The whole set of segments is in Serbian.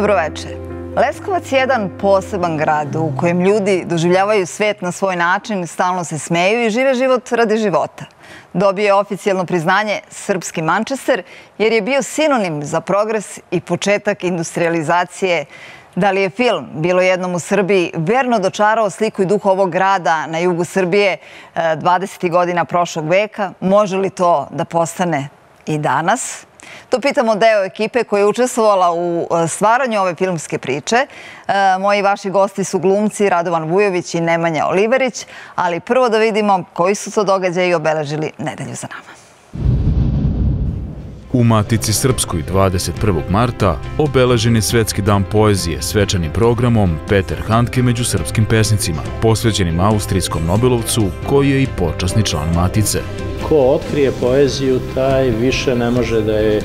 Dobroveče. Leskovac je jedan poseban grad u kojem ljudi doživljavaju svet na svoj način, stalno se smeju i žive život radi života. Dobio je oficijalno priznanje srpski Manchester jer je bio sinonim za progres i početak industrijalizacije. Da li je film Bilo jednom u Srbiji verno dočarao sliku i duh ovog grada na jugu Srbije 20. godina prošlog veka? Može li to da postane i danas? To pitamo deo ekipe koja je učestvovala u stvaranju ove filmske priče. Moji i vaši gosti su glumci Radovan Vujović i Nemanja Oliverić, ali prvo da vidimo koji su to događaji obeležili nedelju za nama. U Matici Srpskoj 21. marta obeležen je Svetski dan poezije svečanim programom Peter Handke među srpskim pesnicima, posvećenim austrijskom Nobelovcu koji je i počasni član Matice. Ko otkrije poeziju, taj više ne može da je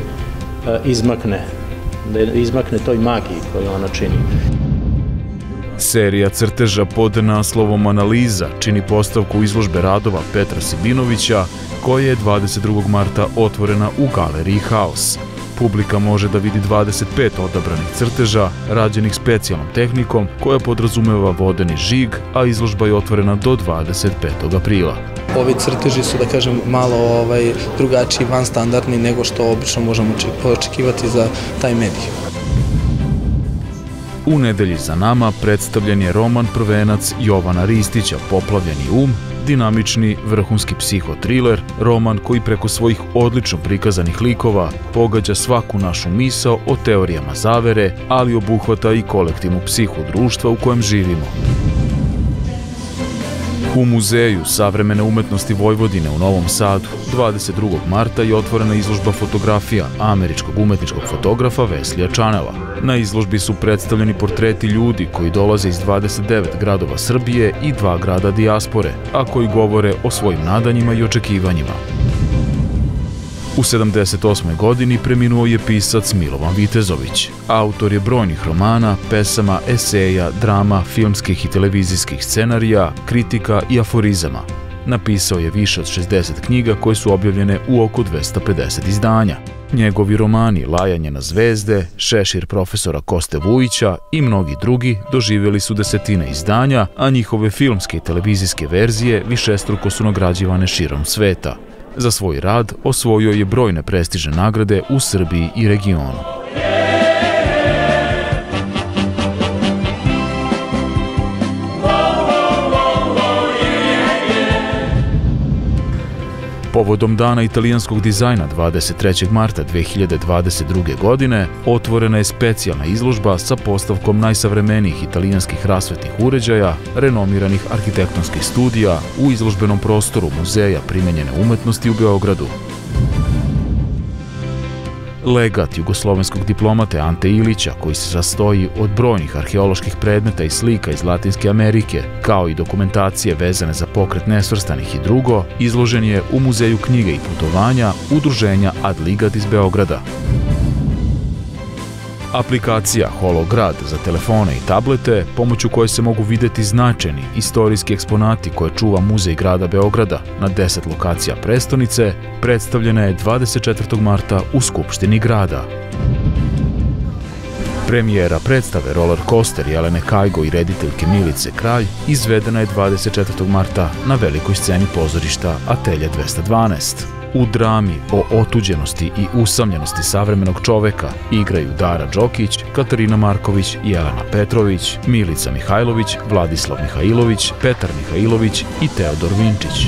izmakne toj magiji koju ona čini. Serija crteža pod naslovom Analiza čini postavku izložbe radova Petra Sibinovića, koja je 22. marta otvorena u galeriji Haos. Publika može da vidi 25 odabranih crteža, rađenih specijalnom tehnikom koja podrazumeva vodeni žig, a izložba je otvorena do 25. aprila. Ovi crteži su, da kažem, malo drugačiji, vanstandardni nego što obično možemo očekivati za taj medij. U nedelji za nama predstavljen je roman prvenac Jovana Ristića Poplavljeni um, dinamični vrhunski psihotriler, roman koji preko svojih odlično prikazanih likova pogađa svaku našu misao o teorijama zavere, ali obuhvata i kolektivnu psihu društva u kojem živimo. U Muzeju savremene umetnosti Vojvodine u Novom Sadu 22. marta je otvorena izložba fotografija američkog umetničkog fotografa Weslija Chanela. Na izložbi su predstavljeni portreti ljudi koji dolaze iz 29 gradova Srbije i 2 grada dijaspore, a koji govore o svojim nadanjima i očekivanjima. U 78. godini preminuo je pisac Milovan Vitezović. Autor je brojnih romana, pesama, eseja, drama, filmskih i televizijskih scenarija, kritika i aforizama. Napisao je više od 60 knjiga koje su objavljene u oko 250 izdanja. Njegovi romani Lajanje na zvezde, Šešir profesora Koste Vujića i mnogi drugi doživjeli su desetine izdanja, a njihove filmske i televizijske verzije višestruko su nagrađivane širom sveta. Za svoj rad osvojio je brojne prestižne nagrade u Srbiji i regionu. Povodom Dana italijanskog dizajna 23. marta 2022. godine otvorena je specijalna izložba sa postavkom najsavremenijih italijanskih rasvetnih uređaja, renomiranih arhitektonskih studija u izložbenom prostoru Muzeja primenjene umetnosti u Beogradu. Legat jugoslovenskog diplomate Ante Ilića, koji se sastoji od brojnih arheoloških predmeta i slika iz Latinske Amerike, kao i dokumentacije vezane za pokret nesvrstanih i drugo, izložen je u Muzeju knjige i putovanja Udruženja Ad Ligat iz Beograda. Aplikacija Holograd za telefone i tablete, pomoću koje se mogu videti značajni istorijski eksponati koje čuva Muzej grada Beograda na 10 lokacija prestonice, predstavljena je 24. marta u Skupštini grada. Premijera predstave Roller Coaster Jelene Kajgo i rediteljke Milice Kralj izvedena je 24. marta na velikoj sceni pozorišta Atelje 212. U drami o otuđenosti i usamljenosti savremenog čoveka igraju Dara Đokić, Katarina Marković, Jelena Petrović, Milica Mihajlović, Vladislav Mihajlović, Petar Mihajlović i Teodor Vinčić.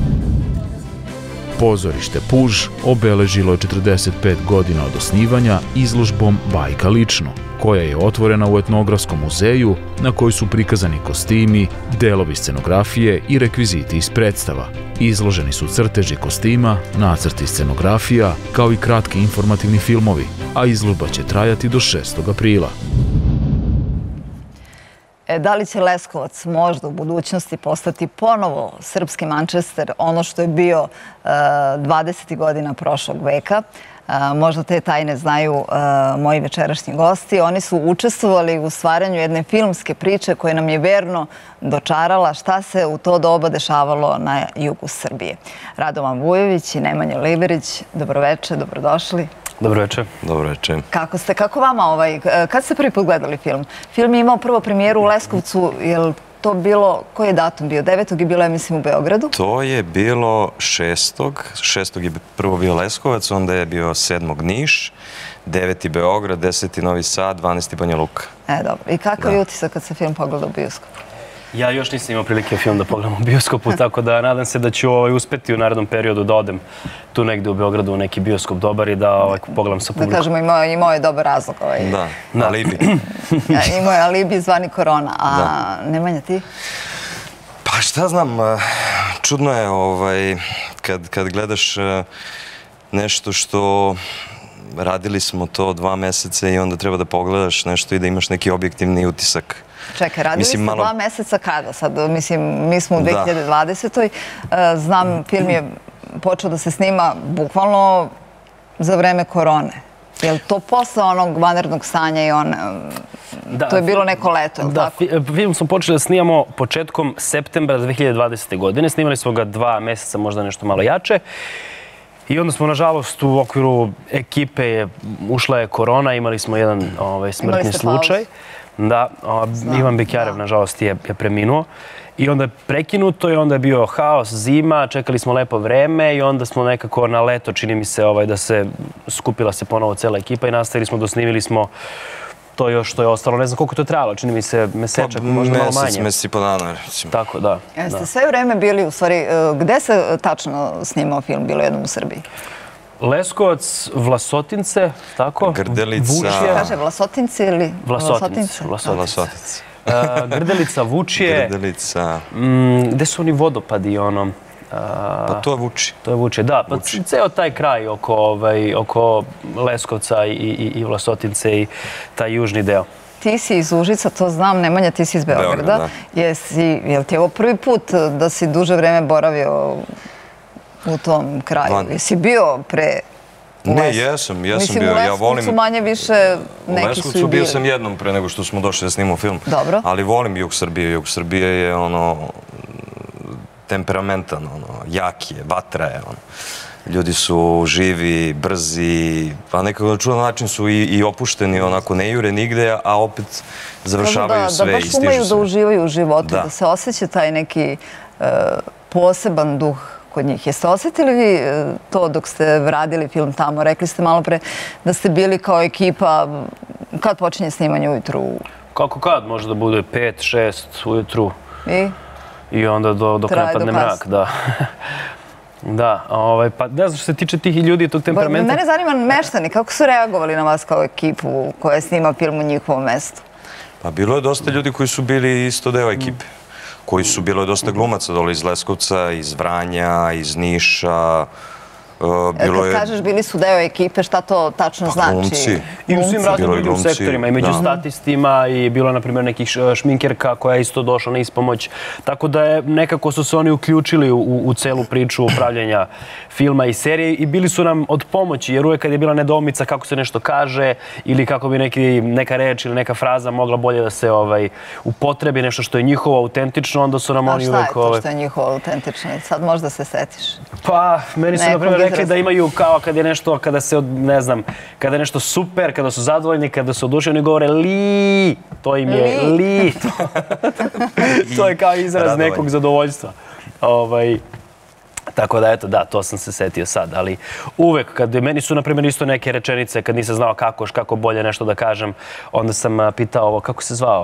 Pozorište Puž obeležilo je 45 godina od osnivanja izložbom Bajka lično, koja je otvorena u Etnografskom muzeju na kojoj su prikazani kostimi, delovi scenografije i rekviziti iz predstava. Izloženi su crteži kostima, nacrti scenografija, kao i kratki informativni filmovi, a izložba će trajati do 6. aprila. Da li će Leskovac možda u budućnosti postati ponovo srpski Manchester, ono što je bio 20. godina prošlog veka? Možda te tajne znaju moji večerašnji gosti. Oni su učestvovali u stvaranju jedne filmske priče koja nam je verno dočarala šta se u to doba dešavalo na jugu Srbije. Radovan Vujović i Nemanja Oliverić, dobroveče, dobrodošli. Dobro večer. Dobro večer. Kako ste? Kako vama kad ste prvi put gledali film? Film je imao prvo premijeru u Leskovcu, je li to bilo, koji je datum bio? 9. je bilo, ja mislim, u Beogradu? To je bilo 6. 6. je prvo bio Leskovac, onda je bio 7. Niš, 9. Beograd, 10. Novi Sad, 12. Banja Luka. Dobro. I kakav je utisak kad se film pogleda u bioskopu? Ja još nisam imao prilike film da pogledam u bioskopu, tako da nadam se da ću uspeti u narednom periodu da odem tu negde u Beogradu u neki bioskop dobar i da pogledam sa publikom. Da kažemo, imao je dobar razlog. Da, alibi. Imao je alibi zvani korona. A Nemanja, ti? Pa šta znam, čudno je kad gledaš nešto što radili smo to 2 meseca i onda treba da pogledaš nešto i da imaš neki objektivni utisak. Čekaj, radili ste 2 meseca kada? Sad, mislim, mi smo u 2020. Znam, film je počeo da se snima bukvalno za vreme korone. Je li to posle onog vanrednog stanja i to je bilo neko leto, je li tako? Da, film smo počeli da snimamo početkom septembra 2020. godine. Snimali smo ga 2 meseca, možda nešto malo jače. I onda smo, nažalost, u okviru ekipe ušla je korona, imali smo jedan smrtni slučaj. Da, Ivan Bekjarev, nažalost, je preminuo. I onda je prekinuto i onda je bio haos, zima, čekali smo lepo vreme i onda smo nekako na leto, čini mi se, da se skupila se ponovo cela ekipa i nastavili smo, dosnimili smo to još što je ostalo. Ne znam koliko to je trajalo, čini mi se mesečak, možda malo manje. Mesec i po dana, recimo. Tako, da. Jeste sve vreme bili, u stvari, gde se tačno snimao film, bilo jednom u Srbiji? Leskovac, Vlasotince, tako? Grdelica. Kaže Vlasotince ili Vlasotince? Vlasotince. Grdelica, Vučije. Grdelica. Gde su oni vodopadi, Pa to je Vučije. To je Vučije, da. Pa ceo taj kraj oko Leskovca i Vlasotince i taj južni deo. Ti si iz Užica, to znam, Nemanja, ti si iz Beograda. Je li ti ovo prvi put da si duže vreme boravio u tom kraju? Jesi bio pre... Ne, jesam bio. Mislim, u Leskovcu manje više neki su i bili. U Leskovcu bio sam jednom pre nego što smo došli da snimamo film. Dobro. Ali volim jug Srbije. Jug Srbije je temperamentan, jak je, vatra je. Ljudi su živi, brzi, pa nekako na čudan način su i opušteni, onako ne jure nigde, a opet završavaju sve i stižu sve. Da baš umeju da uživaju u životu, da se osjeća taj neki poseban duh kod njih. Jeste osjetili vi to dok ste radili film tamo? Rekli ste malo pre da ste bili kao ekipa. Kad počinje snimanje ujutru? Kako kad? Može da bude 5, 6 ujutru. I onda dok ne padne mrak, da. Da, pa ne znam što se tiče tih ljudi i tog temperamenta. Mene zanima meštani, kako su reagovali na vas kao ekipu koja snima film u njihovom mestu? Pa bilo je dosta ljudi koji su bili isto deo ekipe. Bilo je dosta glumaca dole iz Leskovca, iz Vranja, iz Niša. Kad kažeš bili su deo ekipe, šta to tačno znači? Glumci. I u svim raznim drugim sektorima, i među statistima, i bilo, na primjer, nekih šminkerka koja je isto došla na ispomoć. Tako da nekako su se oni uključili u celu priču pravljenja filma i serije i bili su nam od pomoći, jer uvek kad je bila nedoumica kako se nešto kaže ili kako bi neka reč ili neka fraza mogla bolje da se upotrebi, nešto što je njihovo autentično, onda su nam oni uvek... A šta je to što je njihovo autentično? Sad možda se setiš. Pa, meni su, na primjer, rekli da imaju kao kad je nešto, kada je nešto super, kada su zadovoljni, kada su oduševljeni, govore li, to im je li. To je kao izraz nekog zadovoljstva. Tako da, eto, da, to sam se setio sad, ali uvek, meni su, na primjer, isto neke rečenice, kad nisam znao kako bolje nešto da kažem, onda sam pitao ovo, kako se zvao?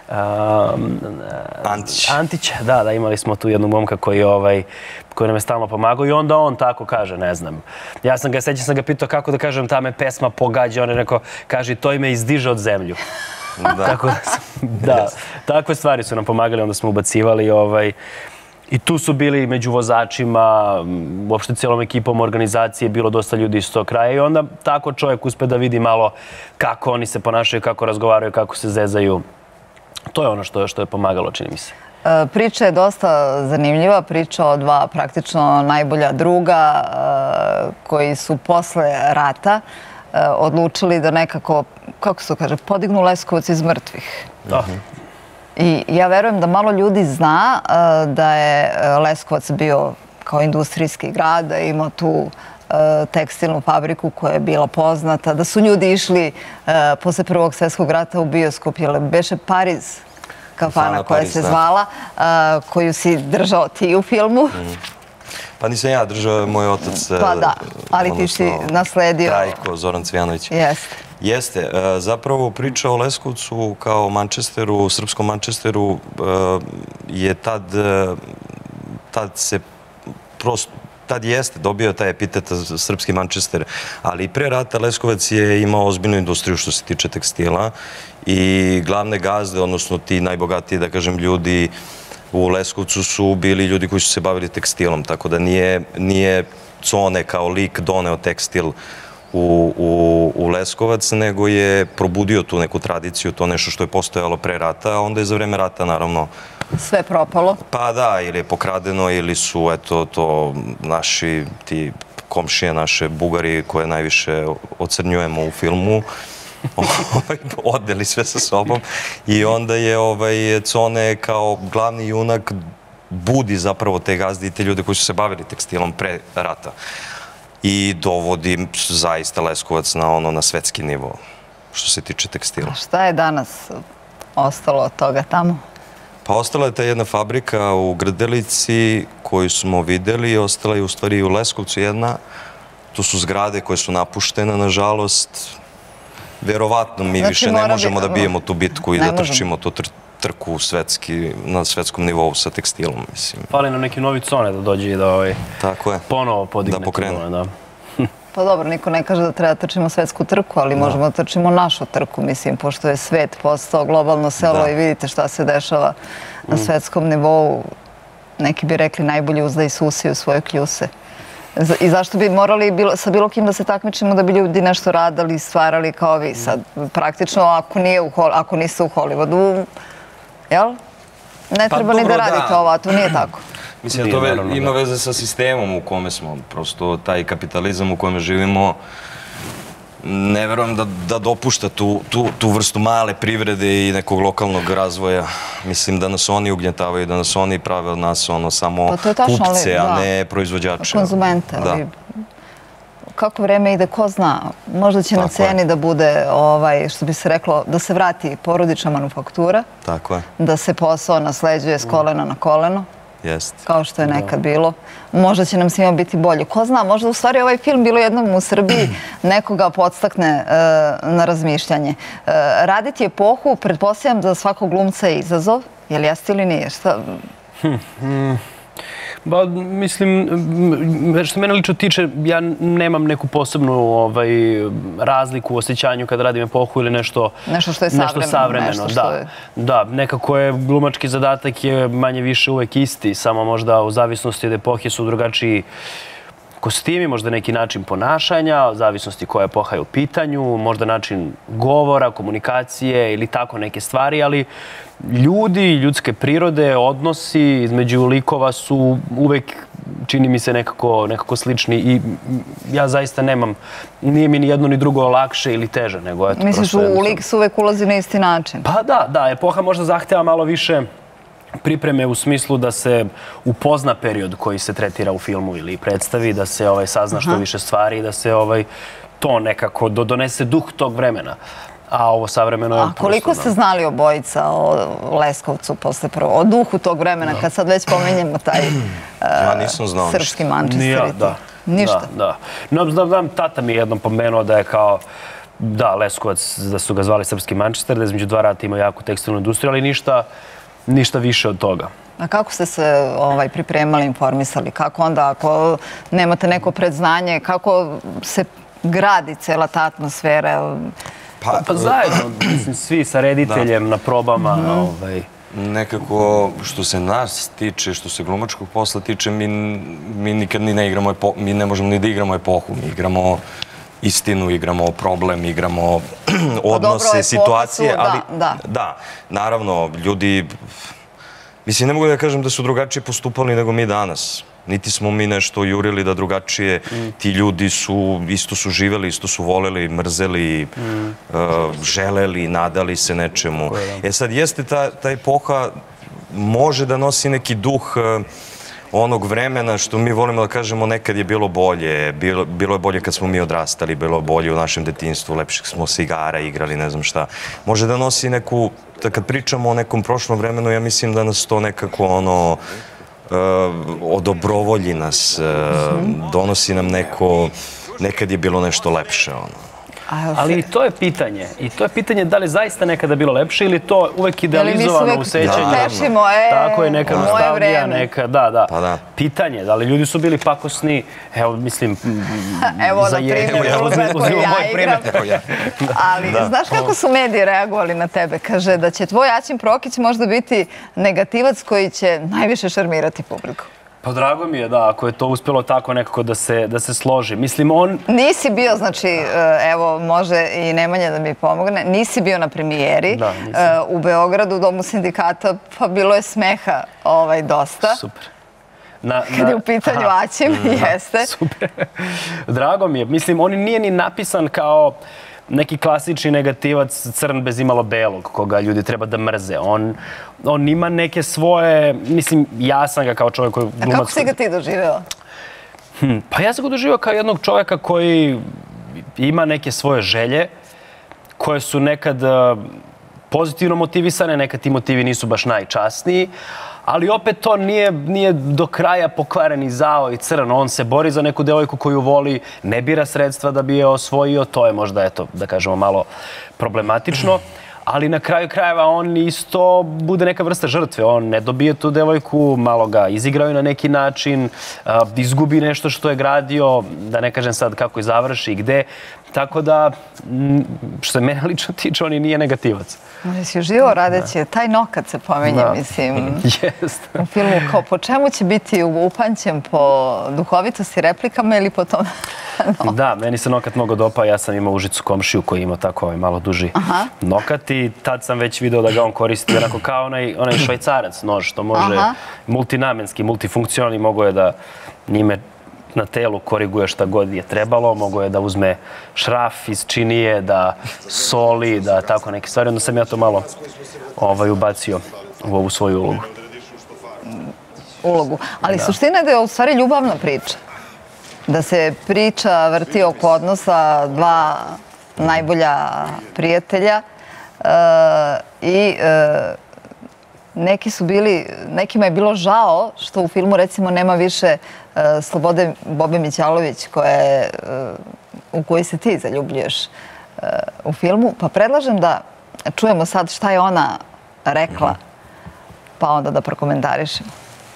Antić. Antić, da, imali smo tu jednu momka koji nam je stalno pomagao i onda on tako kaže, ne znam. Sećam sam ga pitao kako da kažem, ta me pesma pogađa, on je rekao, kaže, to ime izdiže od zemlju. Tako da, takve stvari su nam pomagali, onda smo ubacivali i tu su bili među vozačima, uopšte cijelom ekipom organizacije, bilo dosta ljudi iz tog kraja i onda tako čovjek uspe da vidi malo kako oni se ponašaju, kako razgovaraju, kako se zezaju. To je ono što je pomagalo, čini mi se. Priča je dosta zanimljiva, priča o dva praktično najbolja druga koji su posle rata odlučili da nekako, kako se to kaže, podignu Leskovac iz mrtvih. I ja verujem da malo ljudi zna da je Leskovac bio kao industrijski grad, da je imao tu tekstilnu fabriku koja je bila poznata, da su ljudi išli posle Prvog svjetskog rata u bioskop, jer beše Pariz kafana koja se zvala, koju si držao ti u filmu. Pa nisam ja držao, moj otac. Pa da, ali ti si nasledio. Trajko, Zoran Cvijanović. Jeste. Jeste. Zapravo priča o Leskovcu kao Manchesteru, srpskom Manchesteru, je tad se prosto, tad jeste dobio taj epitet srpski Manchester, ali i pre rata Leskovac je imao ozbiljnu industriju što se tiče tekstila i glavne gazde, odnosno ti najbogatiji, da kažem, ljudi u Leskovcu su bili ljudi koji su se bavili tekstilom, tako da nije Cone kao lik doneo tekstil u Leskovac, nego je probudio tu neku tradiciju, to nešto što je postojalo pre rata, a onda je za vreme rata, naravno, sve propalo? Pa da, ili je pokradeno, ili su, eto, to naši, ti komšije naše, Bugari, koje najviše ocrnjujemo u filmu, odneli sve sa sobom i onda je Cone kao glavni junak budi zapravo te gazde i te ljude koji su se bavili tekstilom pre rata i dovodi zaista Leskovac na svetski nivo što se tiče tekstila. A šta je danas ostalo od toga tamo? Pa ostala je ta jedna fabrika u Grdelici koju smo videli i ostala je u stvari i u Leskovcu jedna. To su zgrade koje su napuštene, nažalost. Verovatno mi više ne možemo da bijemo tu bitku i da trčimo tu trku na svetskom nivou sa tekstilom, mislim. Fali nam neki novi Cone da dođe i da ponovo podigne. Da pokrenu. Pa dobro, niko ne kaže da treba da trčimo svetsku trku, ali možemo da trčimo našu trku, mislim, pošto je svet postao globalno selo i vidite šta se dešava na svetskom nivou. Neki bi rekli najbolji uzdaj susi u svoje kljuse. I zašto bi morali sa bilo kim da se takmičimo da bi ljudi nešto radili, stvarali kao vi sad? Praktično, ako niste u Hollywoodu, jel? Ne treba ni da radite ovo, a to nije tako. Mislim da to ima veze sa sistemom u kome smo. Prosto taj kapitalizam u kome živimo, ne verujem da dopušta tu vrstu male privrede i nekog lokalnog razvoja. Mislim da nas oni ugnjetavaju, da nas oni prave od nas samo kupce, a ne proizvođače. Konzumente. Kako vreme ide, ko zna. Možda će na ceni da bude, što bi se reklo, da se vrati porodična manufaktura. Tako je. Da se posao nasleđuje s kolena na koleno. Kao što je nekad bilo. Možda će nam svima biti bolje. Ko zna, možda u stvari ovaj film bilo jednom u Srbiji nekoga podstakne na razmišljanje. Raditi epohu, pretpostavljam da svakog glumca je izazov. Je li jeste ili nije? Šta? Ba, mislim, što mene lično tiče, ja nemam neku posebnu razliku u osjećanju kada radim epohu ili nešto savremeno. Da, nekako je glumački zadatak je manje više uvek isti, samo možda u zavisnosti od epohe su drugačiji kostimi, možda neki način ponašanja, u zavisnosti koja epoha je u pitanju, možda način govora, komunikacije ili tako neke stvari, ali ljudi, ljudske prirode, odnosi između likova su uvek, čini mi se, nekako slični i ja zaista nemam, nije mi ni jedno ni drugo lakše ili teže, nego eto. Misliš, u lik se uvek ulazi na isti način? Pa da, epoha možda zahteva malo više pripreme u smislu da se upozna period koji se tretira u filmu ili predstavi, da se sazna što više stvari i da se to nekako donese duh tog vremena. A ovo savremeno je... A koliko ste znali obojica o Leskovcu posle prvo, o duhu tog vremena, kad sad već pomenjemo taj srpski Manchester? Ništa. Znam, tata mi je jednom pomenuo da je kao, da, Leskovac, da su ga zvali srpski Manchester, da između dva rata ima jaku tekstilnu industriju, ali ništa više od toga. A kako ste se pripremali, informisali? Kako onda, ako nemate neko predznanje, kako se gradi cela ta atmosfera? Pa zajedno, mislim, svi sa rediteljem na probama. Nekako, što se nas tiče, što se glumačkog posla tiče, mi nikad ni ne igramo epohu, mi ne možemo ni da igramo epohu, mi igramo istinu, igramo problem, igramo odnose, situacije, ali da, naravno, ljudi, mislim, ne mogu da kažem da su drugačije postupali nego mi danas. Niti smo mi nešto jurili da drugačije. Ti ljudi isto su živeli, isto su voleli, mrzeli, želeli, nadali se nečemu. Sad, jeste ta epoha može da nosi neki duh onog vremena što mi volimo da kažemo nekad je bilo bolje, bilo je bolje kad smo mi odrastali, bilo je bolje u našem detinjstvu, lepših smo se igara igrali, ne znam šta. Može da nosi neku, kad pričamo o nekom prošlom vremenu, ja mislim da nas to nekako odobrovolji nas, donosi nam neko, nekad je bilo nešto lepše, Ali i to je pitanje da li zaista nekada bilo lepše ili to uvek idealizovano u sećanju. Tako je, neka nostalgija, neka, da. Pitanje, da li ljudi su bili pakosni, evo, mislim, za primjer, koji ja igram. Ali znaš kako su mediji reagovali na tebe? Kaže da će tvoj Aćim Prokić možda biti negativac koji će najviše šarmirati publiku. Pa drago mi je, da, ako je to uspjelo tako nekako da se složi. Mislim, on... Nisi bio, znači, evo, može i Nemanja da mi pomogne, nisi bio na premijeri u Beogradu, u Domu sindikata, pa bilo je smeha dosta. Super. Kad je u pitanju Aćim, jeste. Super. Drago mi je. Mislim, on nije ni napisan kao neki klasični negativac crn bez imalo belog, koga ljudi treba da mrze. On ima neke svoje, mislim, ja sam ga kao čovjek koji... A kako si ga ti doživeo? Pa ja sam ga doživeo kao jednog čovjeka koji ima neke svoje želje, koje su nekad pozitivno motivisane, nekad ti motivi nisu baš najčasniji, ali opet to nije do kraja pokvaren i zao i crn. On se bori za neku devojku koju voli, ne bira sredstva da bi je osvojio. To je možda, eto, da kažemo, malo problematično. Ali na kraju krajeva on isto bude neka vrsta žrtve. On ne dobije tu devojku, malo ga izigraju na neki način, izgubi nešto što je gradio, da ne kažem sad kako je završi i gde. Tako da, što se mene lično tiče, on i nije negativac. Jesi uživo radeći, taj nokat se pomenje, mislim, u filmu. Po čemu će biti upamćen, po duhovitosti replikama ili po tome? Da, meni se nokat mnogo dopa. Ja sam imao Užicu komšiju koji ima tako malo duži nokat i tad sam već video da ga on koristi onako kao onaj švajcarac nož, što može multinamenski, multifunkcionalni, mogo je da njime na telu koriguje šta god je trebalo, mogo je da uzme šraf iz činije, da soli, da tako neke stvari. Onda sam ja to malo ubacio u ovu svoju ulogu. Ali suština je da je u stvari ljubavna priča. Da se priča vrti oko odnosa dva najbolja prijatelja i nekima je bilo žao što u filmu recimo nema više Slobode Bobe Mićalović u kojoj se ti zaljubljuješ u filmu. Pa predlažem da čujemo sad šta je ona rekla, pa onda da prokomentarišemo.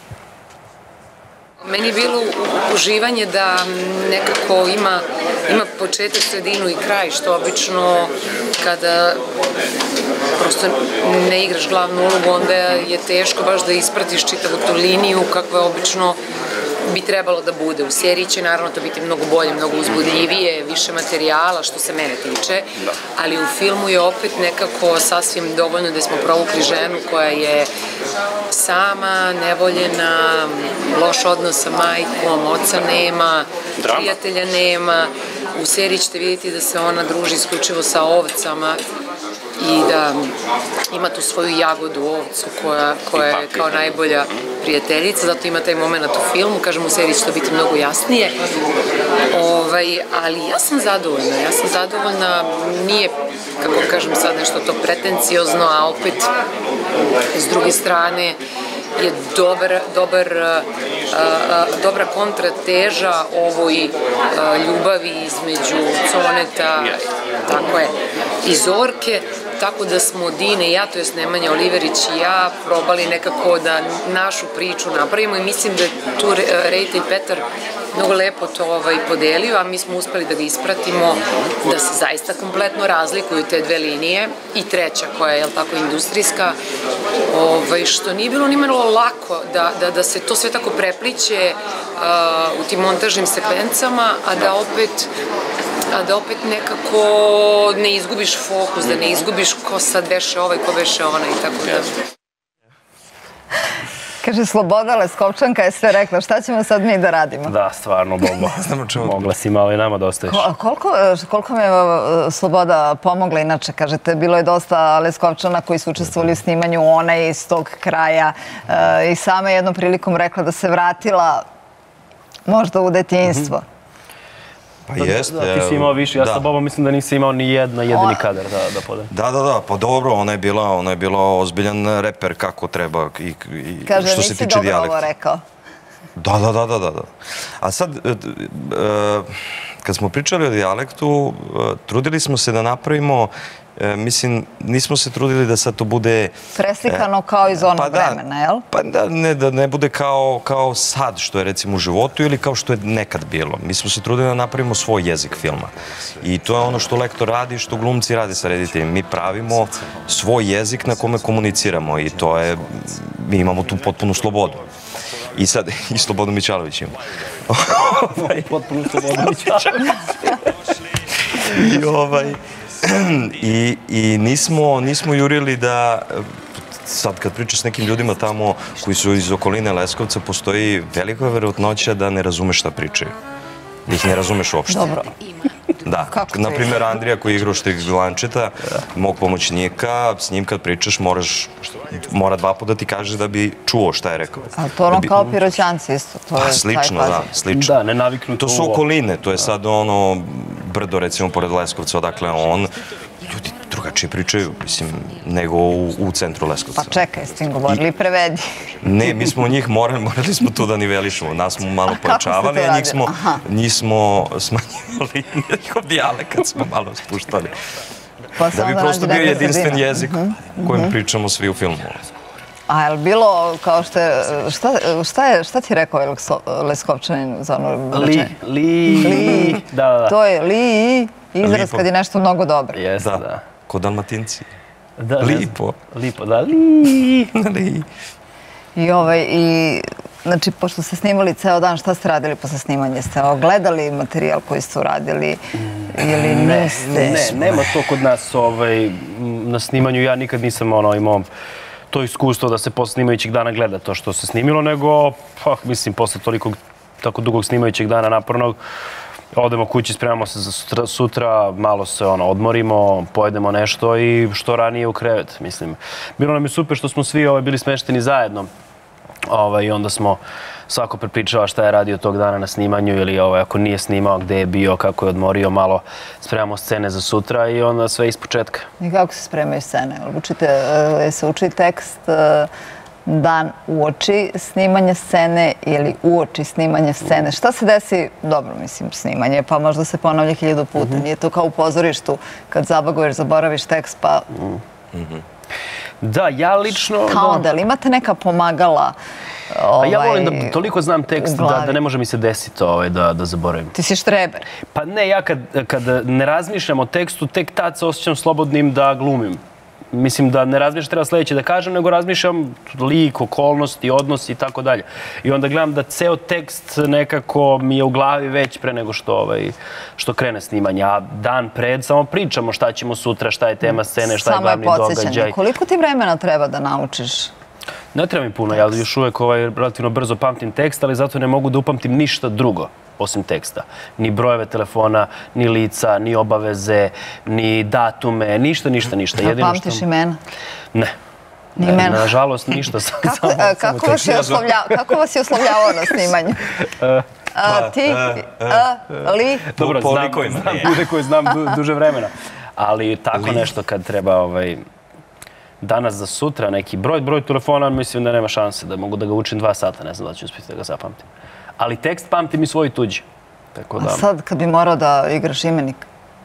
Meni je bilo uživanje da nekako ima početak, sredinu i kraj, što obično kada prosto ne igraš glavnu ulogu, onda je teško baš da ispratiš čitavu tu liniju kakva obično bi trebalo da bude. U seriji će naravno to biti mnogo bolje, mnogo uzbudljivije, više materijala što se mene tiče, ali u filmu je opet nekako sasvim dovoljno da smo provukli ženu koja je sama, nevoljena, loš odnos sa majkom, oca nema, prijatelja nema. U seriji ćete vidjeti da se ona druži isključivo sa ovcama i da ima tu svoju jagodu ovcu koja je kao najbolja prijateljica, zato ima taj moment u filmu, kažem u seriji će to biti mnogo jasnije, ali ja sam zadovoljna, nije, kako kažem sad, nešto to pretenciozno, a opet s druge strane je dobra kontrateža ovoj ljubavi između Coneta, tako je, i Zorke, tako da smo Dine i ja, to jest Nemanja Oliverić i ja, probali nekako da našu priču napravimo i mislim da je tu reditelj Petar mnogo lepo to podelio, a mi smo uspeli da ga ispratimo, da se zaista kompletno razlikuju te dve linije i treća koja je, jel tako, industrijska, što nije bilo nimalo lako da se to sve tako prepliće u tim montažnim sekvencama, a da opet nekako ne izgubiš fokus, da ne izgubiš ko sad veše ovaj, ko veše ona i tako da. Kaže, Sloboda Leskovčanka je sve rekla. Šta ćemo sad mi da radimo? Da, stvarno, Bobo. Mogla si malo i nama da ostaviš. Koliko me Sloboda pomogla? Inače, kažete, bilo je dosta Leskovčana koji su učestvovali u snimanju, ona je iz tog kraja i sama je jednom prilikom rekla da se vratila možda u detinjstvo. Pa jeste. Ti si imao više, ja sa Bobom mislim da nisi imao ni jedini kadar da podam. Da, pa dobro, ona je bila ozbiljan reper kako treba i što se tiče dijalekta. Kaže, nisi dobro ovo rekao. Da. A sad, kad smo pričali o dijalektu, trudili smo se da napravimo, mislim, nismo se trudili da sad to bude... Preslikano kao iz onog vremena, jel? Pa da ne bude kao sad, što je recimo u životu ili kao što je nekad bilo. Mi smo se trudili da napravimo svoj jezik filma. I to je ono što lektor radi, što glumci radi sa rediteljem. Mi pravimo svoj jezik na kome komuniciramo i to je... Mi imamo tu potpunu slobodu. I sad, i Slobodu Mićalović ima. Potpunu Slobodu Mićalović. I nismo jurili da, sad kad pričaš s nekim ljudima tamo koji su iz okoline Leskovca, postoji velika verovatnoća da ne razumeš šta pričaju. Da ih ne razumeš uopšte. Dobro. Da, naprimjer Andrija koji igra u Štriglančeta, mog pomoćnika, s njim kad pričaš mora 2 puta da ti kaže da bi čuo šta je rekao. A to ono kao Piroćanci isto. Slično, da, slično. Da, ne naviknu to su okoline, to je sad ono brdo recimo pored Leskovca, odakle on, ljudi drugačije pričaju, mislim, nego u centru Leskovca. Pa čekaj, s tim govorili, prevedi. Ne, mi smo njih morali smo tu da nivelišemo, nas smo malo pojačavali, a njih smo smanjivali, njihov dijalekt smo malo spuštali. Da bi prosto bio jedinstven jezik kojim pričamo svi u filmu. A je li bilo, kao što je, šta ti je rekao Leskovčanin za ono rečenje? Li. Da. To je li izraz kad je nešto mnogo dobro. Jeste, da. Ko Dalmatinci. Lipo. Lipo, da. Li. I, znači, pošto ste snimali ceo dan, šta ste radili posle snimanja? Ste gledali materijal koji ste uradili ili niste? Ne, nema to kod nas na snimanju. Ja nikad nisam imao to iskustvo da se posle snimajućeg dana gleda to što se snimilo, nego, mislim, posle tako dugog snimajućeg dana napornog, odemo kući, spremamo se za sutra, malo se odmorimo, pojedemo nešto i što ranije u krevet, mislim. Bilo nam je super što smo svi bili smešteni zajedno i onda smo svako prepričava šta je radio tog dana na snimanju ili ako nije snimao, gde je bio, kako je odmorio, malo spremamo scene za sutra i onda sve iz početka. I kako se spremaju scene? Se uči tekst dan uoči snimanja scene ili uoči snimanja scene? Šta se desi? Dobro, mislim, snimanje, pa možda se ponavlja 1000 puta. Nije to kao u pozorištu, kad zabaguješ, zaboraviš tekst, pa... Da, ja lično... Kao onda, ali imate neka pomagala? Ja volim da toliko znam tekst da ne može mi se desiti da zaboravim. Ti si štreber? Pa ne, ja kad ne razmišljam o tekstu, tek tad se osjećam slobodnim da glumim. Mislim da ne razmišljam treba sledeće da kažem, nego razmišljam lik, okolnosti, odnosi i tako dalje. I onda gledam da ceo tekst nekako mi je u glavi već pre nego što krene snimanje. A dan pred samo pričamo šta ćemo sutra, šta je tema scene, šta je glavni događaj. Samo je podsjećanje. Koliko ti vremena treba da naučiš? Ne treba mi puno, ja još uvek relativno brzo pamtim tekst, ali zato ne mogu da upamtim ništa drugo osim teksta. Ni brojeve telefona, ni lica, ni obaveze, ni datume, ništa. A pamtiš imena? Ne. Ni imena? Nažalost, ništa. Kako vas je oslovljavao na snimanju? Ti, li? Dobro, znam ljude koje znam duže vremena. Ali tako nešto kad treba danas za sutra neki broj telefona, mislim da nema šanse da mogu da ga učim 2 sata, ne znam da ću uspjeti da ga zapamtim. Ali tekst pamtim i svoj tuđi. A sad kad bi morao da igraš imenik?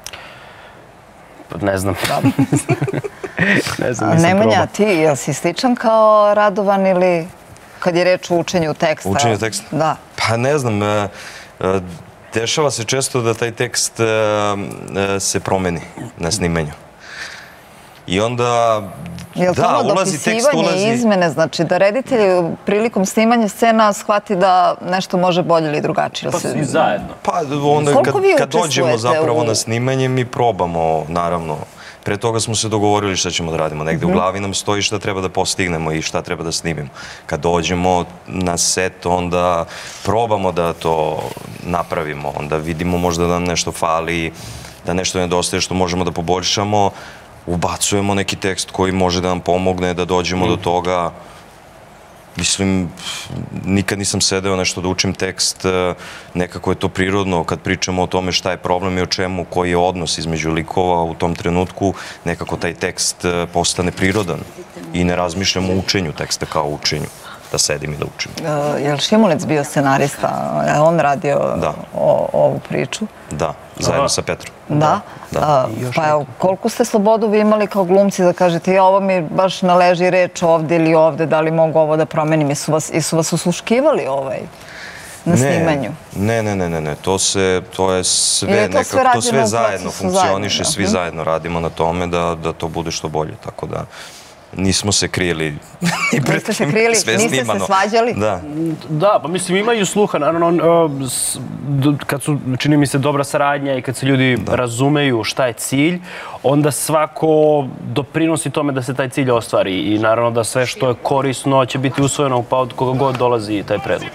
Ne znam. Ne znam, nisam probao. Nemanja, ti, jel si sličan kao Radovan ili kad je reč o učenju teksta? Učenju teksta? Da. Pa ne znam, dešava se često da taj tekst se promeni na snimanju. I onda, da, ulazi tekst, dopisivanje, izmene, znači da reditelj prilikom snimanja scena shvati da nešto može bolje ili drugačije. Pa svi zajedno. Pa onda kad dođemo zapravo na snimanje, mi probamo, naravno, pre toga smo se dogovorili šta ćemo da radimo. Negde u glavi nam stoji šta treba da postignemo i šta treba da snimimo. Kad dođemo na set, onda probamo da to napravimo. Onda vidimo možda da nam nešto fali, da nešto nedostaje što možemo da poboljšamo. Ubacujemo neki tekst koji može da nam pomogne da dođemo do toga. Mislim, nikad nisam sedeo nešto da učim tekst, nekako je to prirodno kad pričamo o tome šta je problem i o čemu, koji je odnos između likova u tom trenutku, nekako taj tekst postane prirodan i ne razmišljam o učenju teksta kao o učenju, da sedim i da učim. Je li Šimulec bio scenarista? Je on radio ovu priču? Da, zajedno sa Petrom. Da? Pa evo, koliko ste slobodu vi imali kao glumci da kažete ja ovo mi baš naleži reč ovde ili ovde, da li mogu ovo da promenim? Jesu vas usluškivali na snimanju? Ne, to je sve nekako, to sve zajedno funkcioniše, svi zajedno radimo na tome da to bude što bolje, tako da nismo se krijeli i pred tim, sve snimano. Niste se svađali? Da, pa mislim imaju sluha, naravno, kad su, čini mi se, dobra saradnja i kad se ljudi razumeju šta je cilj, onda svako doprinosi tome da se taj cilj ostvari i naravno da sve što je korisno će biti usvojeno pa od koga god dolazi taj predlog.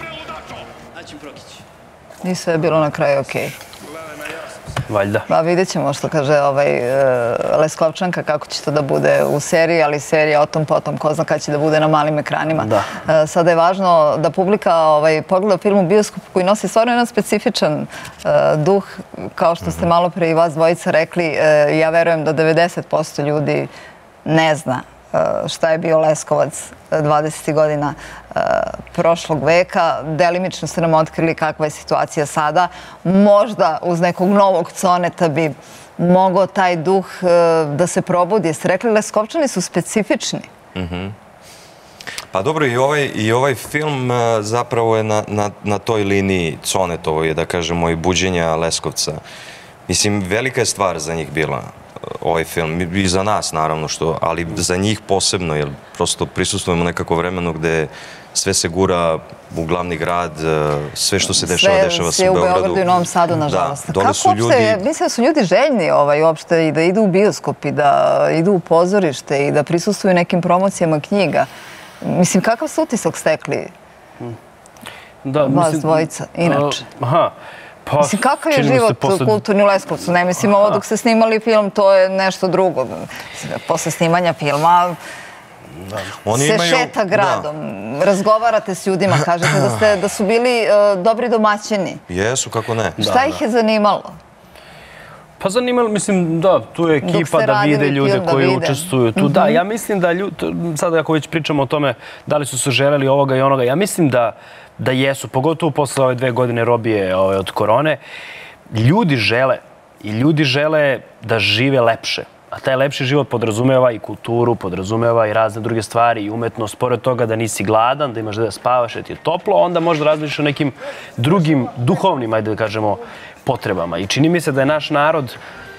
I sve je bilo na kraju okej. Valjda. Pa vidjet ćemo što kaže Leskovčanka, kako će to da bude u seriji, ali serija o tom potom, ko zna kada će da bude na malim ekranima. Sada je važno da publika pogleda film u bioskopu koji nosi stvarno jedan specifičan duh, kao što ste malo pre i vas dvojica rekli. Ja verujem da 90% ljudi ne zna šta je bio Leskovac 20. godina prošlog veka. Delimično ste nam otkrili kakva je situacija sada. Možda uz nekog novog Coneta bi mogao taj duh da se probudi. Jeste rekli, Leskovčani su specifični. Pa dobro, i ovaj film zapravo je na toj liniji Conetovoj, da kažemo, i buđenja Leskovca. Mislim, velika je stvar za njih bila ovaj film, i za nas naravno, ali za njih posebno, jer prosto prisustujemo nekako vremenu gde sve se gura u glavni grad, sve što se dešava se u Beogradu. Sve u Beogradu i Novom Sadu, nažalost. Kako uopšte, mislim da su ljudi željni uopšte i da idu u bioskop i da idu u pozorište i da prisustuju nekim promocijama knjiga. Mislim, kakav su utisak stekli vas dvojica, inače? Mislim, kakav je život kulturni u Leskovcu? Ne mislim ovo dok ste snimali film, to je nešto drugo. Posle snimanja filma se šeta gradom, razgovarate s ljudima, kažete da su bili dobri domaćini. Jesu, kako ne. Šta ih je zanimalo? Pa zanimalo, mislim, da, tu je ekipa da vide ljude koji učestvuju tu. Da, ja mislim da sada ako već pričamo o tome da li su se želeli ovoga i onoga, ja mislim da jesu, pogotovo posle ove 2 godine robije od korone. Ljudi žele i ljudi žele da žive lepše. A taj lepši život podrazumeva i kulturu, podrazumeva i razne druge stvari i umetnost. Pored toga da nisi gladan, da imaš da spavaš, da ti je toplo, onda možda razmišljaš o nekim drugim duhovnim, ajde da kažemo, potrebama. I čini mi se da je naš narod,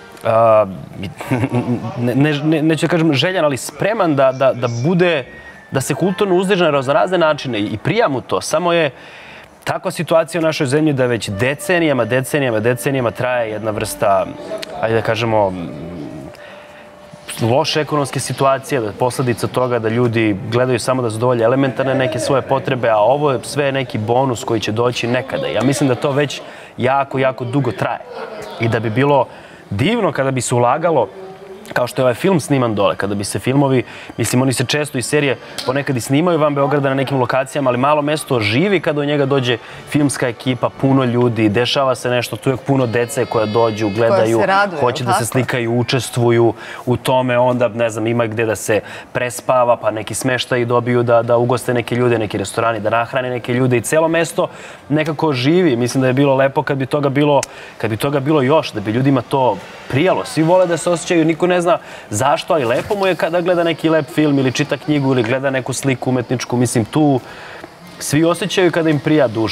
neću da kažem željan, ali spreman da bude, da se kulturno uzdiže na razne načine i prija mu to. Samo je takva situacija u našoj zemlji da već decenijama traje jedna vrsta, ajde da kažemo, loše ekonomske situacije, da je posledica toga da ljudi gledaju samo da zadovolje elementarne neke svoje potrebe, a ovo je sve neki bonus koji će doći nekada. Ja mislim da to već jako dugo traje i da bi bilo divno kada bi se ulagalo, kao što je ovaj film sniman dole, kada bi se filmovi, mislim, oni se često iz serije ponekad i snimaju van Beograda na nekim lokacijama, ali malo mesto živi kada u njega dođe filmska ekipa, puno ljudi, dešava se nešto, tu je puno dece koja dođu, gledaju, hoće da se slikaju, učestvuju u tome, onda, ne znam, ima gde da se prespava, pa neki smeštaj dobiju da ugoste neke ljude, neki restorani, da nahrane neke ljude i celo mesto nekako živi. Mislim da je bilo lepo kad bi toga bilo još, da bi ljudima to prijalo. Svi vole da se osjećaju, niko ne zna zašto, ali lepo mu je kada gleda neki lep film ili čita knjigu ili gleda neku sliku umetničku. Mislim, tu svi osjećaju kada im prija duši.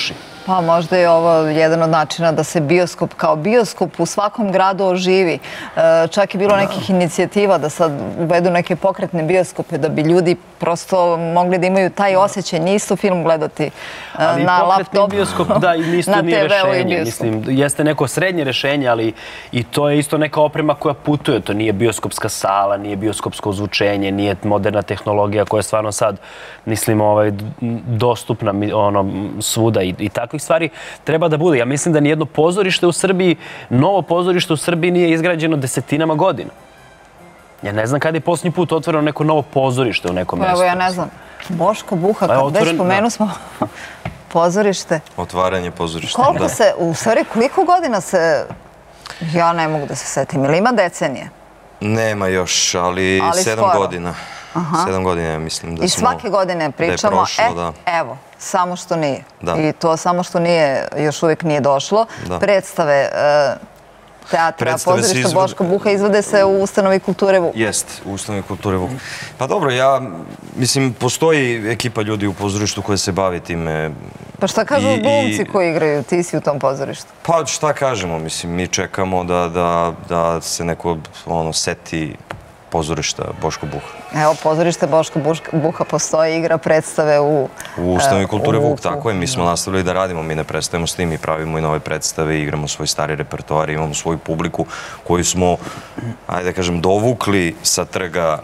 Pa možda je ovo jedan od načina da se bioskop kao bioskop u svakom gradu oživi. Čak je bilo nekih inicijativa da sad uvedu neke pokretne bioskope da bi ljudi prosto mogli da imaju taj osjećaj, nije isto film gledati na laptopu, ali pokretni bioskop, da, isto nije rešenje. Mislim, jeste neko srednje rešenje, ali i to je isto neka oprema koja putuje. To nije bioskopska sala, nije bioskopsko ozvučenje, nije moderna tehnologija koja je stvarno sad, mislim, dostupna svuda i takvih stvari treba da bude. Ja mislim da nijedno pozorište u Srbiji, novo pozorište u Srbiji nije izgrađeno desetinama godina. Ja ne znam kada je posljednji put otvoreno neko novo pozorište u nekom mjestu. Evo, ja ne znam. Boško Buha, kad već pomenu smo pozorište. Otvaranje pozorišta, koliko se, u stvari, koliko godina se, ja ne mogu da se setim, ili ima decenije? Nema još, ali 7 godina. 7 godina, ja mislim da smo... I svake godine pričamo, evo, samo što nije. I to samo što nije, još uvijek nije došlo. Predstave teatra, pozorišta Boška Buha izvode se u Ustanovi kulture Vuk. Jest, u Ustanovi kulture Vuk. Pa dobro, ja, mislim, postoji ekipa ljudi u pozorištu koja se bavi time. Pa šta kažu glumci koji igraju? Ti si u tom pozorištu. Pa šta kažemo, mislim, mi čekamo da se neko seti pozorišta Boško Buha. Evo, pozorište Boško Buha postoji, igra predstave u Ustanovi kulture Vuk, tako je. Mi smo nastavili da radimo, mi ne prestajemo s tim, mi pravimo i nove predstave, igramo svoj stari repertoar, imamo svoju publiku koju smo, ajde da kažem, dovukli sa trga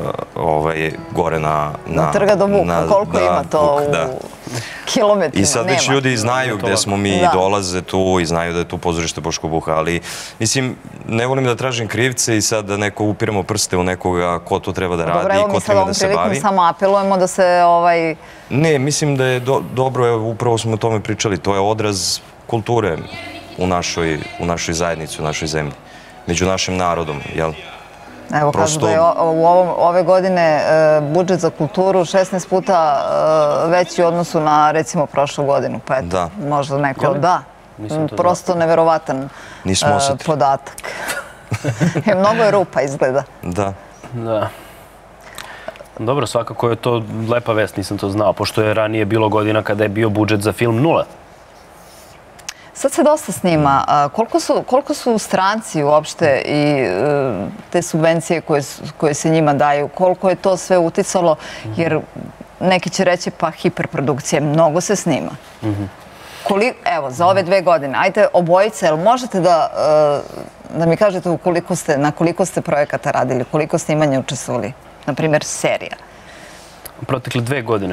gore na... Na trga do Vuka, koliko ima to u kilometrima? I sad već ljudi znaju gde smo mi, dolaze tu i znaju da je tu pozorište Boško Buha, ali, mislim, ne volim da tražim krivce i sad da neko upiramo prste u nekoga ko to treba da radi i ko treba da se bavi. Dobro, evo mi sad ovom prilikom samo apelujemo da se... Ne, mislim da je dobro, upravo smo o tome pričali, to je odraz kulture u našoj zajednici, u našoj zemlji, među našim narodom, jel? Evo, kažu da je ove godine budžet za kulturu 16 puta veći u odnosu na, recimo, prošlu godinu. Pa eto, možda neko, da, prosto neverovatan podatak. Mnogo je rupa, izgleda. Da. Da. Dobro, svakako je to lepa vest, nisam to znao, pošto je ranije bilo godina kada je bio budžet za film 0. Sad se dosta snima. Koliko su stranci uopšte i te subvencije koje se njima daju, koliko je to sve uticalo, jer neki će reći pa hiperprodukcije, mnogo se snima. Evo, za ove 2 godine, ajte obojice, jel možete da mi kažete na koliko ste projekata radili, koliko snimanja učestvovali? Naprimjer, serija. Protekle 2 godine.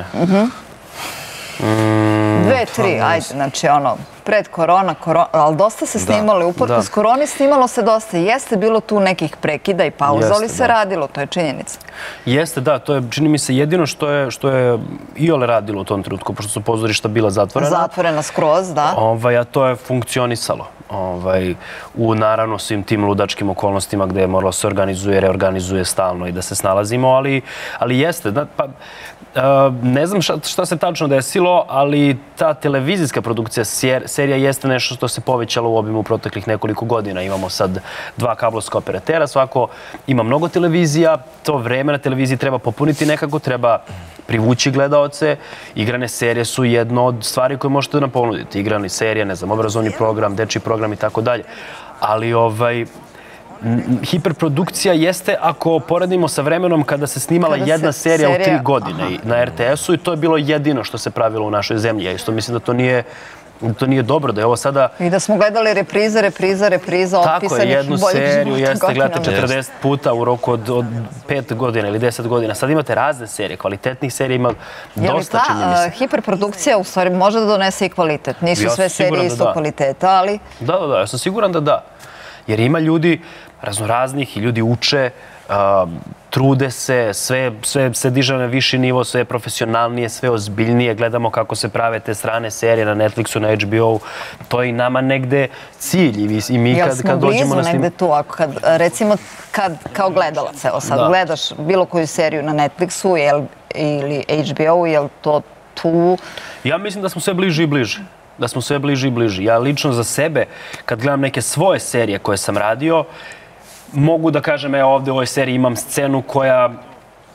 2, 3, ajde, znači pred korona, ali dosta se snimali, uprkos koroni snimalo se dosta. Jeste bilo tu nekih prekida i pauza, ali se radilo, to je činjenica. Jeste, da, to je, čini mi se, jedino što je iole radilo u tom trenutku, pošto su pozorišta bila zatvorena. Zatvorena skroz, da. A to je funkcionisalo. U naravno svim tim ludačkim okolnostima gde je moralo se organizuje, reorganizuje stalno i da se snalazimo, ali jeste. Ne znam šta se tačno desilo, ali ta televizijska produkcija serija jeste nešto što se povećalo u obimu proteklih nekoliko godina. Imamo sad 2 kablovska operatera, svako ima mnogo televizija, to vreme na televiziji treba popuniti nekako, treba privući gledaoce. Igrane serije su jedno od stvari koje možete nam ponuditi. Igrane serije, ne znam, obrazovni program, dečiji program i tako dalje. Ali hiperprodukcija jeste ako poredimo sa vremenom kada se snimala jedna serija u 3 godine na RTS-u i to je bilo jedino što se pravilo u našoj zemlji. Ja isto mislim da to nije dobro, da je ovo sada... I da smo gledali repriza, otpisanih tako je, jednu seriju jeste gledate 40 puta u roku od 5 godina ili 10 godina. Sad imate razne serije, kvalitetnih serija ima dosta, čini mi se. Je li ta hiperprodukcija u stvari može da donese i kvalitet? Nisu sve serije isto kvaliteta, ali... Da, ja sam siguran da da. Jer ima ljudi raznoraznih i ljudi uče, trude se, sve se diže na viši nivo, sve je profesionalnije, sve ozbiljnije. Gledamo kako se prave te strane serije na Netflixu, na HBO. To je i nama negde cilj. I mi kad dođemo na snim... Negde tu, recimo kao gledalac, evo sad gledaš bilo koju seriju na Netflixu ili HBO, je li to tu? Ja mislim da smo sve bliži i bliži. Da smo sve bliži i bliži. Ja lično za sebe, kad gledam neke svoje serije koje sam radio, mogu da kažem, ovdje u ovoj seriji imam scenu koja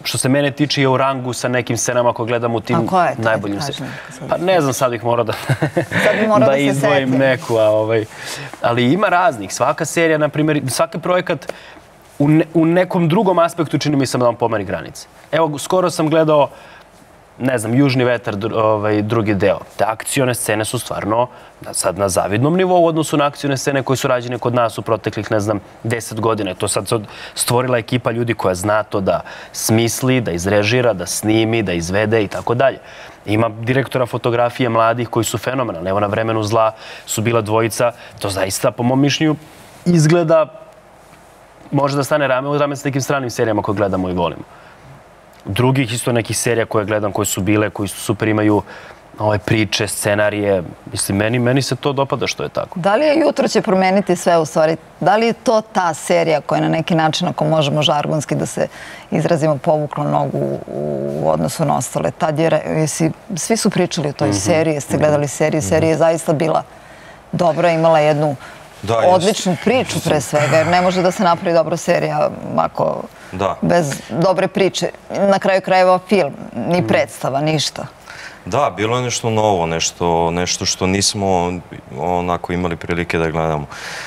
što se mene tiče, je u rangu sa nekim scenama ako gledam u tim najboljim scenama. Pa ne znam, sad bih morao da izdvojim neku. Ali ima raznih. Svaka serija, na primjer, svaki projekat u nekom drugom aspektu čini mi se da vam pomeri granice. Evo, skoro sam gledao, ne znam, Južni vetar, drugi deo. Te akcione scene su stvarno sad na zavidnom nivou u odnosu na akcione scene koje su rađene kod nas u proteklih, ne znam, 10 godina. To sad stvorila ekipa ljudi koja zna to da smisli, da izrežira, da snimi, da izvede i tako dalje. Ima direktora fotografije mladih koji su fenomenalni. Evo, na Vremenu zla su bila dvojica. To zaista, po mom mišljenju, izgleda, može da stane rame u rame s nekim stranim serijama koje gledamo i volimo. Drugih isto nekih serija koje gledam, koje su bile, koji su super, imaju priče, scenarije. Mislim, meni se to dopada što je tako. Da li je Jutro će promeniti sve u stvari? Da li je to ta serija koja na neki način, ako možemo žargonski da se izrazimo, povukla nogu u odnosu na ostale? Tad je, svi su pričali o toj seriji, jeste gledali seriju, serija je zaista bila dobra, imala jednu odličnu priču pre svega, jer ne može da se napravi dobra serija ako bez dobre priče. Na kraju krajeva film, ni predstava, ništa. Da, bilo je nešto novo, nešto što nismo onako imali prilike da gledamo.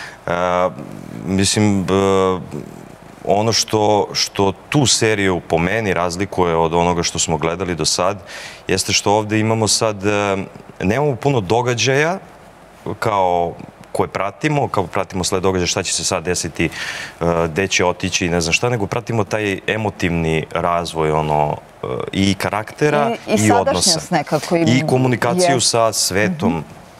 Mislim, ono što tu seriju po meni razlikuje od onoga što smo gledali do sad, jeste što ovde imamo sad, nemamo puno događaja kao koje pratimo sled događaja, šta će se sad desiti, gde će otići i ne znam šta, nego pratimo taj emotivni razvoj i karaktera i odnosa. I komunikaciju sa svetom.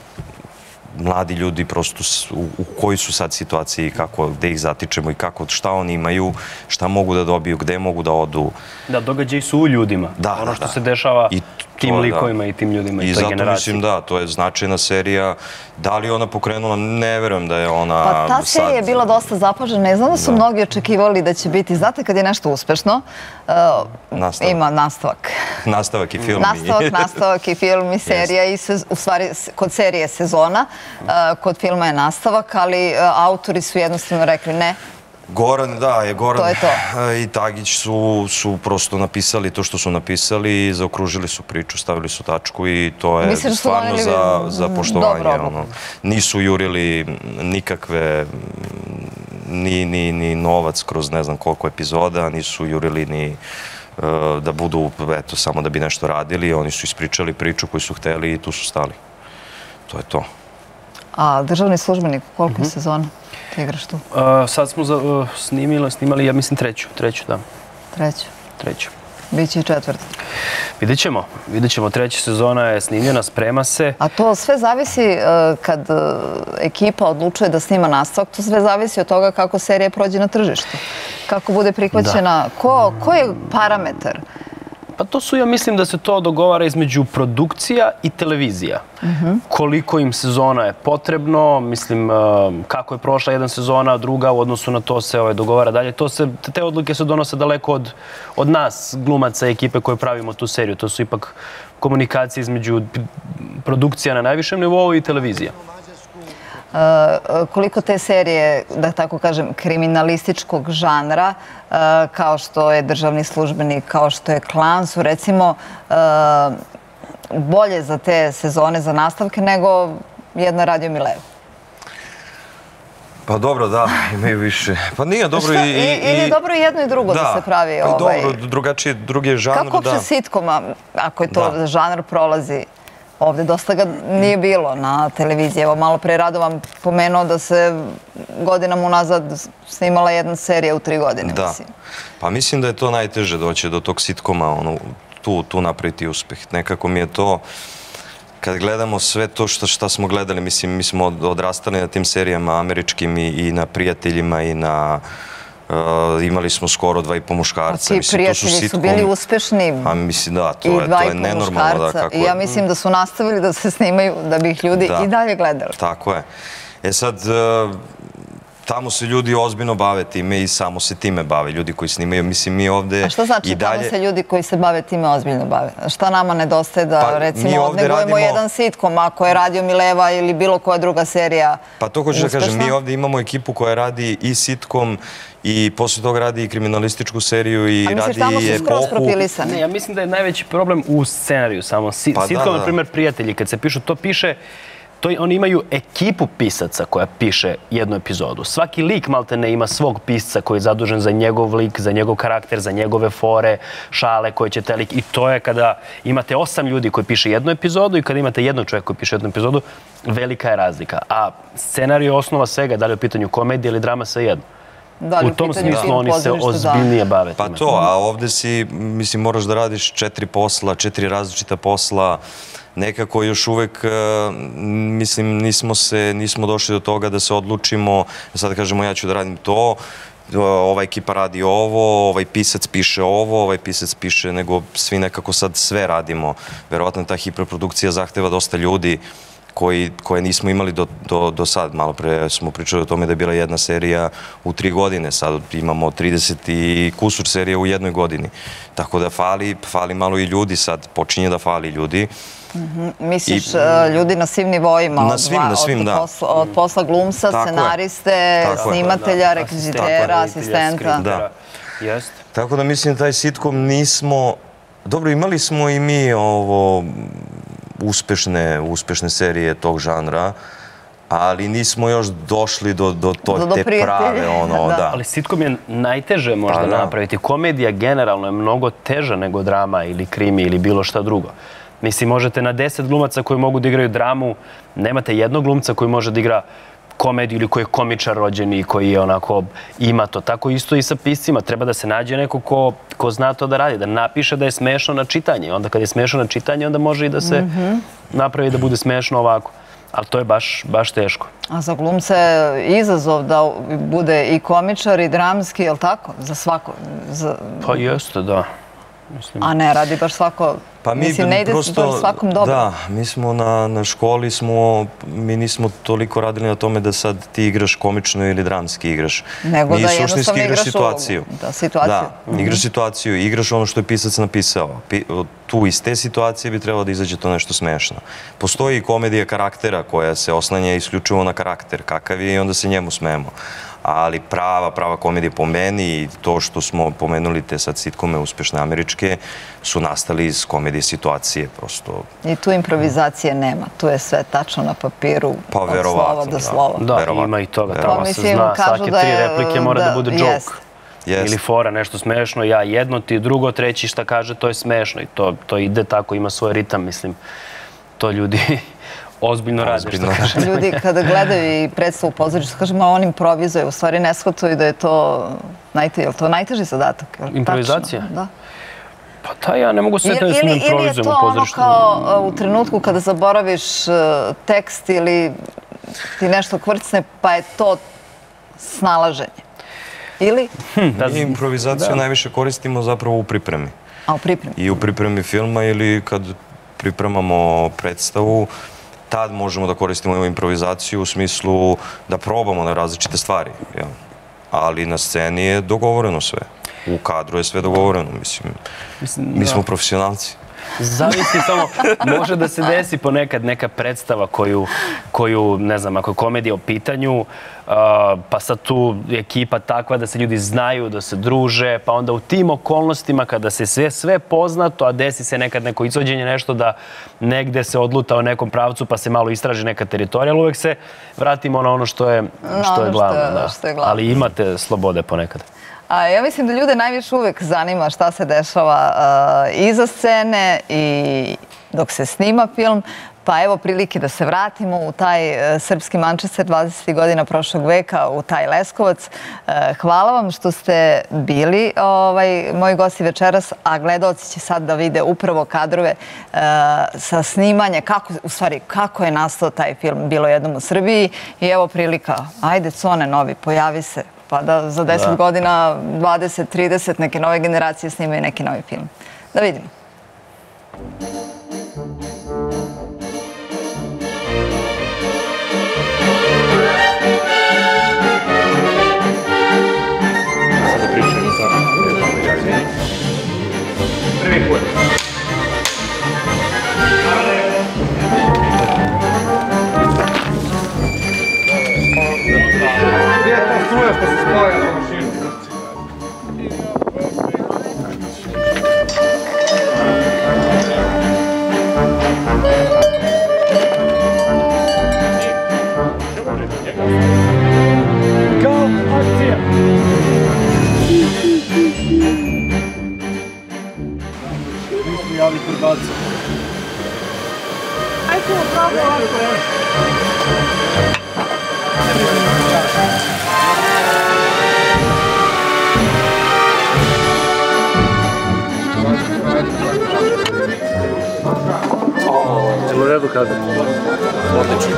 Mladi ljudi prosto u kojoj su sad situaciji, gde ih zatičemo i šta oni imaju, šta mogu da dobiju, gde mogu da odu. Da, događaji su u ljudima. Ono što se dešava tim likovima i tim ljudima i toj generaciji. I zato mislim da, to je značajna serija. Da li je ona pokrenula? Ne verujem da je ona sad... Pa ta serija je bila dosta zapažena. Ne znam da su mnogi očekivali da će biti. Znate, kad je nešto uspešno, ima nastavak. Nastavak i film. Nastavak i film i serija. U stvari, kod serije sezona, kod filma je nastavak, ali autori su jednostavno rekli ne. Goran i Tagić su prosto napisali to što su napisali, zaokružili su priču, stavili su tačku i to je stvarno za poštovanje. Nisu jurili nikakve, ni novac kroz ne znam koliko epizoda, nisu jurili ni da budu, eto, samo da bi nešto radili. Oni su ispričali priču koju su hteli i tu su stali. To je to. A Državni službenik, koliko je sezona ti igraš tu? Sad smo snimali, ja mislim treću, da. Treću. Biće i četvrta. Vidjet ćemo. Treća sezona je snimljena, sprema se. A to sve zavisi kad ekipa odlučuje da snima nastavak, to sve zavisi od toga kako serija prođe na tržištu. Kako bude prihvaćena, ko je parametar? Pa to su, ja mislim da se to dogovara između produkcija i televizija. Koliko im sezona je potrebno, mislim kako je prošla jedna sezona, druga, u odnosu na to se dogovara dalje. Te odluke se donose daleko od nas, glumaca i ekipe koje pravimo tu seriju. To su ipak komunikacije između produkcija na najvišem nivou i televizija. Koliko te serije, da tako kažem, kriminalističkog žanra, kao što je Državni službenik, kao što je Klan, su recimo bolje za te sezone, za nastavke, nego jedna Radio Mileva? Pa dobro, da, imaju više. Pa nije dobro i... Ili je dobro i jedno i drugo da se pravi? Da, dobro, drugačije, drugi je žanr, da. Kako uopće sitkoma, ako je to žanr, prolazi? Ovde dosta ga nije bilo na televiziji. Evo, malo pre Radovan pomenuo da se godinama unazad snimala jedna serija u 3 godine. Da, pa mislim da je to najteže doći do tog sitkoma, tu napraviti uspeh. Nekako mi je to, kad gledamo sve to što smo gledali, mislim, mi smo odrastali na tim serijama američkim i na Prijateljima i na... Imali smo skoro 2,5 muškarca. Ti Prijatelji su bili uspešni. A mislim da, to je nenormalno. I ja mislim da su nastavili da se snimaju da bi ih ljudi i dalje gledali. Tako je. Sad, tamo se ljudi ozbiljno bave time i samo se time bave. Ljudi koji snimaju, mislim, mi ovde i dalje... A što znači tamo se ljudi koji se bave time ozbiljno bave? Šta nama nedostaje da, recimo, odnegujemo jedan sitkom, ako je radio Mileva ili bilo koja druga serija uspešna? Pa to hoću da kažem, mi ovde imamo ekipu koja radi i sitkom i posle toga radi i kriminalističku seriju i radi i epohu. A misliš, tamo su skroz profilisani? Ne, ja mislim da je najveći problem u scenariju samo. Sitkom, na primjer, Prijatelji, kad se pišu, to piše... Oni imaju ekipu pisaca koja piše jednu epizodu. Svaki lik maltene ima svog pisca koji je zadužen za njegov lik, za njegov karakter, za njegove fore, šale koje će te lik. I to je kada imate 8 ljudi koji piše jednu epizodu i kada imate jednog čovjeka koji piše jednu epizodu, velika je razlika. A scenarij je osnova svega, da li je u pitanju komedija ili drama, sve jedno. U tom smislu oni se ozbiljnije bave. Pa to, a ovde si, mislim, moraš da radiš 4 posla, 4 različita posla. Nekako još uvek, mislim, nismo došli do toga da se odlučimo, sad da kažemo ja ću da radim to, ova ekipa radi ovo, ovaj pisac piše ovo, ovaj pisac piše, nego svi nekako sad sve radimo. Verovatno ta hiperprodukcija zahteva dosta ljudi koje nismo imali do sad. Malo pre smo pričali o tome da je bila jedna serija u 3 godine, sad imamo 30 i kusur serija u 1 godini. Tako da fali malo i ljudi sad, počinje da fali ljudi. Misliš ljudi na svim nivoima? Na svim, da. Od posla glumca, scenariste, snimatelja, rekvizitera, asistenta. Tako da mislim taj sitkom nismo... Dobro, imali smo i mi uspešne serije tog žanra, ali nismo još došli do te prave, da. Ali sitkom je najteže možda napraviti. Komedija generalno je mnogo teža nego drama ili krimi ili bilo šta drugo. Mislim, možete na 10 glumaca koji mogu da igraju dramu, nemate jednog glumca koji može da igra komediju ili koji je komičar rođeni i koji je onako ima to. Tako isto i sa piscima. Treba da se nađe neko ko zna to da radi, da napiše da je smešno na čitanje. Onda kad je smešno na čitanje, onda može i da se napravi da bude smešno ovako. Ali to je baš teško. A za glumce je izazov da bude i komičar i dramski, je li tako? Za svako? Pa jeste, da. A ne, radi baš svako... Mislim, ne ide baš svakom dobro. Da, mi smo na školi, mi nismo toliko radili na tome da sad ti igraš komično ili dramski igraš. Nego da jednostavno igraš situaciju. Da, situaciju. Da, igraš situaciju, igraš ono što je pisac napisao. Tu iz te situacije bi trebalo da izađe to nešto smešno. Postoji i komedija karaktera koja se oslanja isključivo na karakter, kakav je i onda se njemu smemo. Ali prava komedija po meni i to što smo pomenuli te sad sitkome uspešne američke su nastali iz komedije situacije prosto. I tu improvizacije nema, tu je sve tačno na papiru od slova do slova. Da, ima i toga, tamo se zna, svake 3 replike mora da bude joke. Ili fora, nešto smešno, ja jedno, ti drugo, treći šta kaže, to je smešno i to ide tako, ima svoj ritam, mislim, to ljudi... Ozbiljno rade, što kaže. Ljudi kada gledaju i predstavu u pozorištu, kažem, a on improvizuje, u stvari ne shvataju da je to najteži zadatak. Improvizacija? Da. Pa da, ja ne mogu svetiti da sam improvizujem u pozorištu. Ili je to ono kao u trenutku kada zaboraviš tekst ili ti nešto kvrcne, pa je to snalaženje? Ili? Mi improvizaciju najviše koristimo zapravo u pripremi. A u pripremi? I u pripremi filma ili kad pripremamo predstavu, tad možemo da koristimo improvizaciju u smislu da probamo na različite stvari. Ali na sceni je dogovoreno sve. U kadru je sve dogovoreno, mislim. Mi smo profesionalci. Zavisi samo, može da se desi ponekad neka predstava koju, ne znam, ako je komedija u pitanju, pa sad tu ekipa takva da se ljudi znaju, da se druže, pa onda u tim okolnostima kada se sve poznato, a desi se nekad neko izvođenje, nešto da negde se odluta u nekom pravcu pa se malo istraži neka teritorija, ali uvek se vratimo na ono što je glavno. Ali imate slobode ponekad. Ja mislim da ljude najviše uvek zanima šta se dešava iza scene i dok se snima film. Pa evo prilike da se vratimo u taj srpski Manchester 20. godina prošlog veka, u taj Leskovac. Hvala vam što ste bili moji gosti večeras, a gledaoci će sad da vide upravo kadrove sa snimanja, kako je nastao taj film Bilo jednom u Srbiji. I evo prilika, ajde Cone novi, pojavi se. Pa da za 10 godina, 20, 30, neke nove generacije snimaju neki novi film. Da vidimo. Jel u redu kadar? Odlično.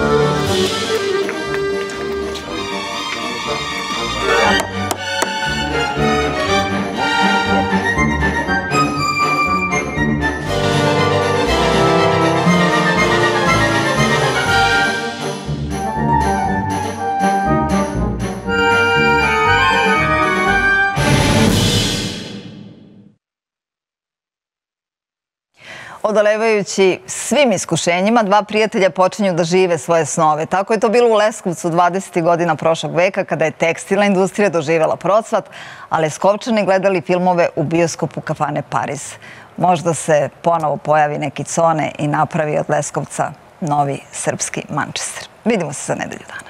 Odolevajući svim iskušenjima, dva prijatelja počinju da žive svoje snove. Tako je to bilo u Leskovcu 20. godina prošlog veka, kada je tekstilna industrija doživjela procvat, a Leskovčani gledali filmove u bioskopu kafane Pariz. Možda se ponovo pojavi neki Cone i napravi od Leskovca novi srpski Manchester. Vidimo se za nedelju dana.